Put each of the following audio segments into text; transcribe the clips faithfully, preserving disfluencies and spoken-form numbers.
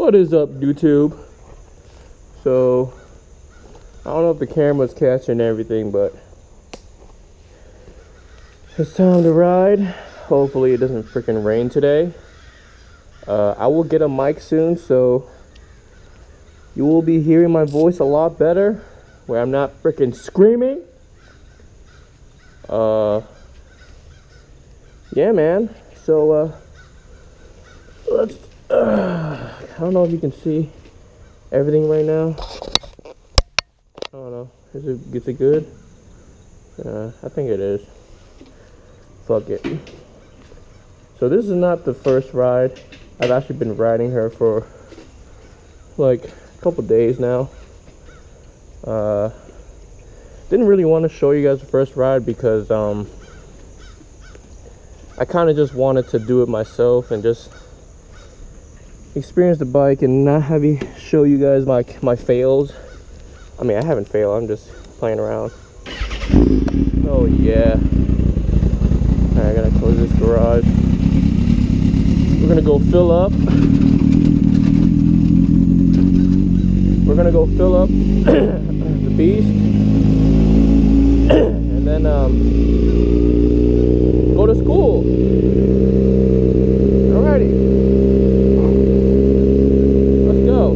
What is up, YouTube? So, I don't know if the camera's catching everything, but it's time to ride. Hopefully it doesn't freaking rain today. Uh, I will get a mic soon, so you will be hearing my voice a lot better, where I'm not freaking screaming. Uh, yeah, man. So, uh, let's, uh, I don't know if you can see everything right now. I don't know. Is it, is it good? Uh, I think it is. Fuck it. So this is not the first ride. I've actually been riding her for like a couple days now. Uh, didn't really want to show you guys the first ride because um, I kind of just wanted to do it myself and just experience the bike and not have you show you guys my my fails. I mean, I haven't failed. I'm just playing around. Oh yeah. Alright, I gotta close this garage. We're gonna go fill up. We're gonna go fill up the beast, and then um, go to school. Alrighty, let's go.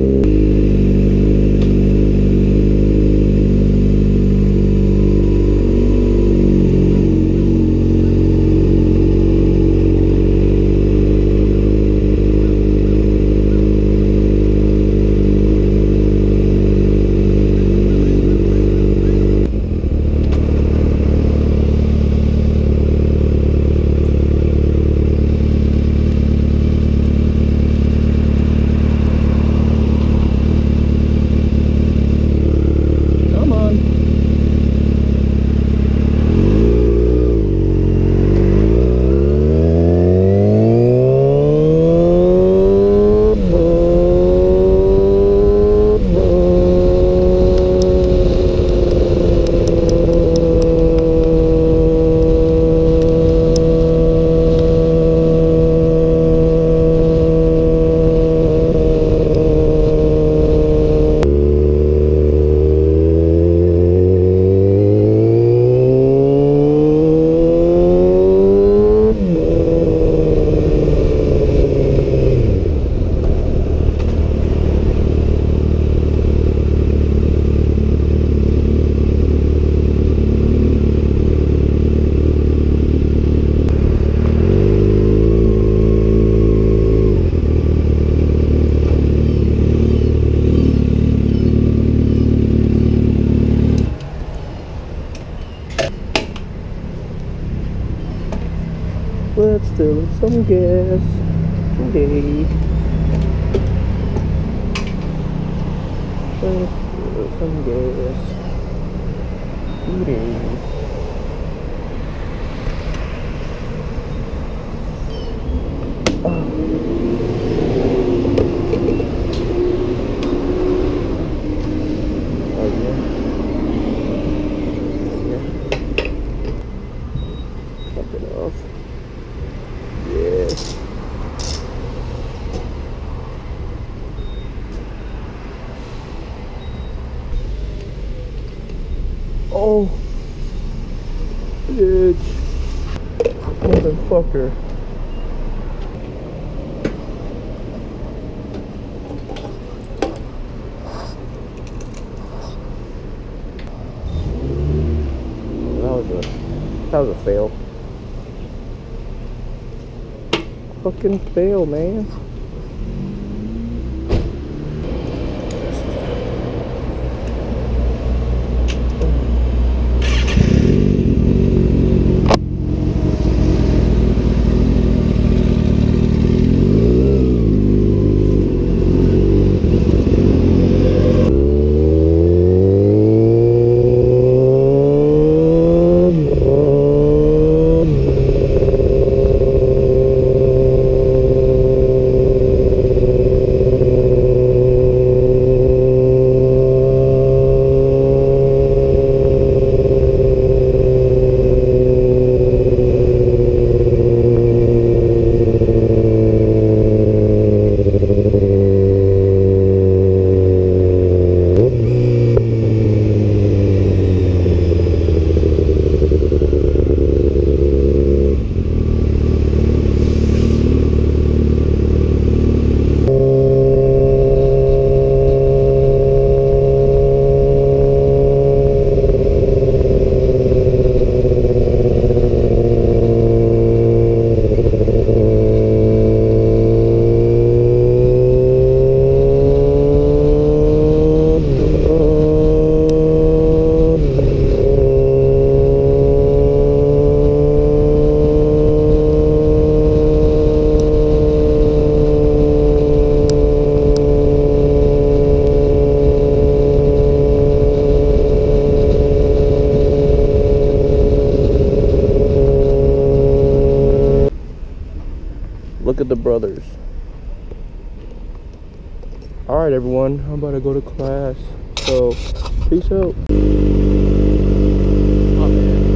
Let's fill some gas today. Let's fill some gas today. Oh. Oh yeah. Yeah. Top it off. Yes. Oh, bitch, motherfucker. That was a that was a fail. Fucking fail, man. brothers. Alright everyone, I'm about to go to class. So, peace out. Oh, man.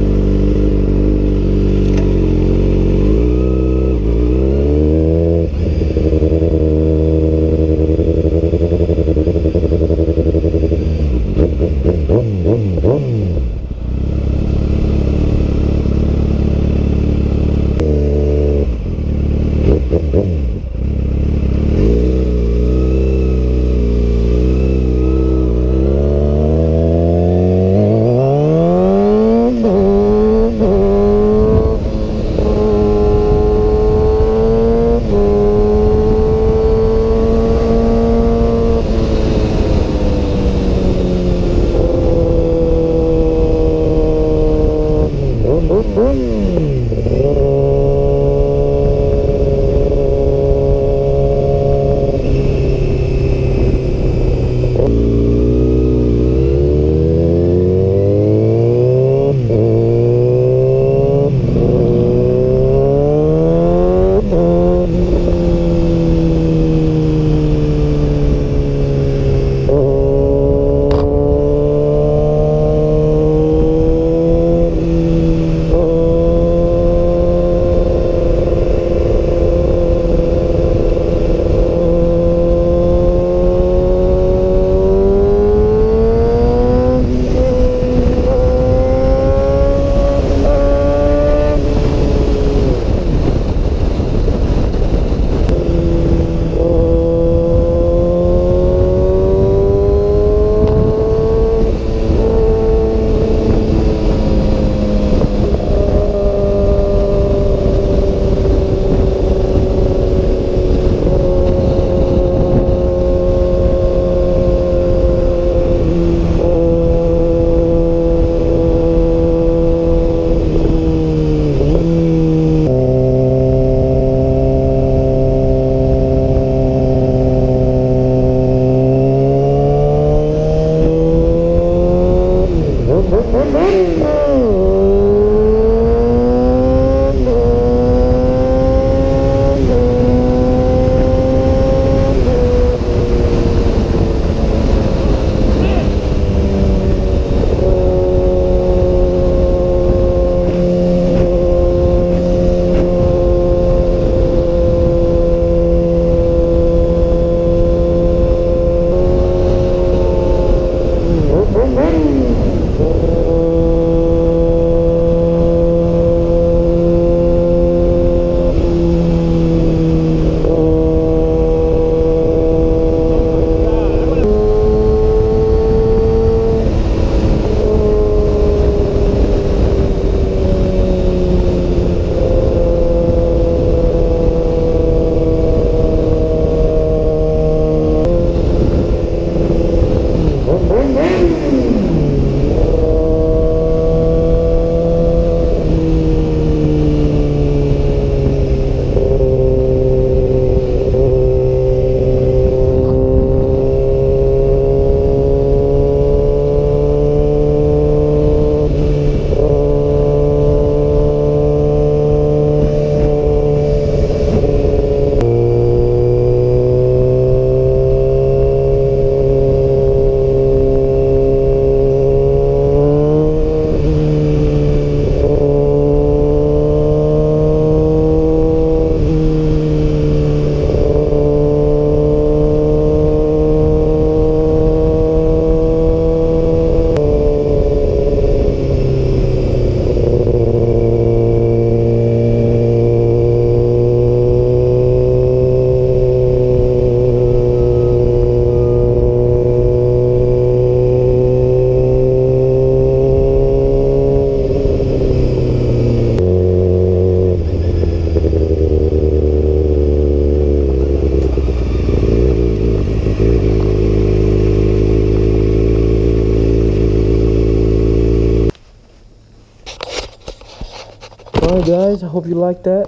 Alright guys, I hope you liked that.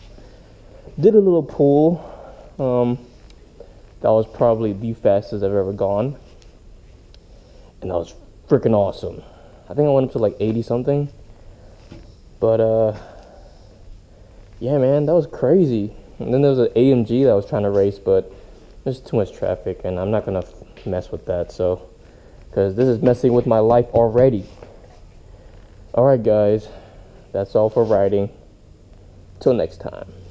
Did a little pull. Um, that was probably the fastest I've ever gone. And that was freaking awesome. I think I went up to like eighty something. But uh, yeah man, that was crazy. And then there was an A M G that I was trying to race, but there's too much traffic, and I'm not gonna mess with that. So, because this is messing with my life already. All right, guys, that's all for riding. Till next time.